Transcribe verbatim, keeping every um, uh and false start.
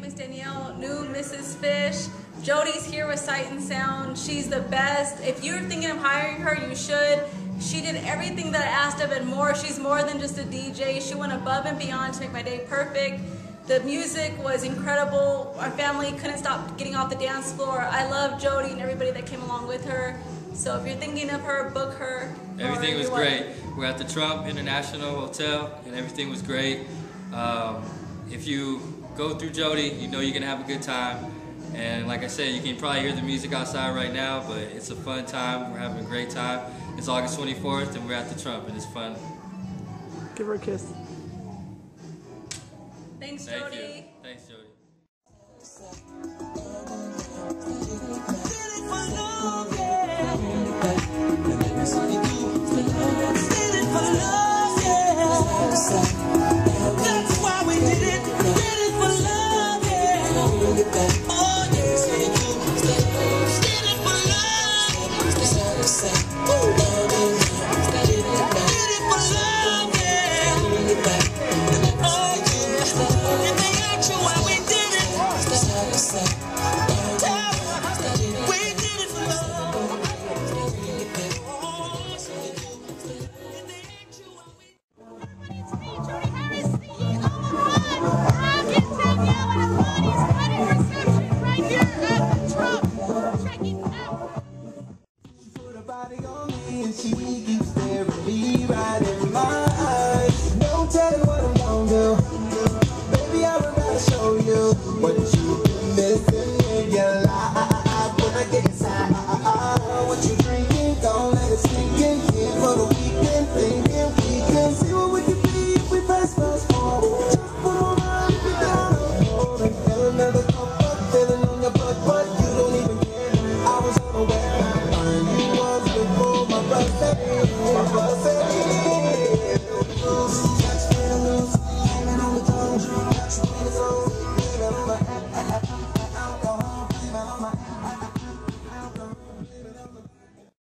Newlyweds Danielle, new Missus Fish. Jodi's here with Sight and Sound. She's the best. If you're thinking of hiring her, you should. She did everything that I asked of and more. She's more than just a D J. She went above and beyond to make my day perfect. The music was incredible. Our family couldn't stop getting off the dance floor. I love Jodi and everybody that came along with her. So if you're thinking of her, book her. Everything was great. We're at the Trump International Hotel and everything was great. Um, if you go through Jodi, you know you're gonna have a good time. And like I said, you can probably hear the music outside right now, but it's a fun time. We're having a great time. It's August twenty-fourth and we're at the Trump and it's fun. Give her a kiss. Thanks, Thank Jodi. you. Thanks, Jodi. That's why we did it. Did it for love, yeah. Oh yeah. Did it for love. Did it for love, yeah. Oh yeah. If they ask you why we did it, we did it for love. Jodi Harris, the Patio, Danielle Emonie's wedding reception right here at the Trump. Check it out. Put her body on me and she keeps staring me right in my eyes. No telling what I'm gonna do. Baby, I will gotta show you what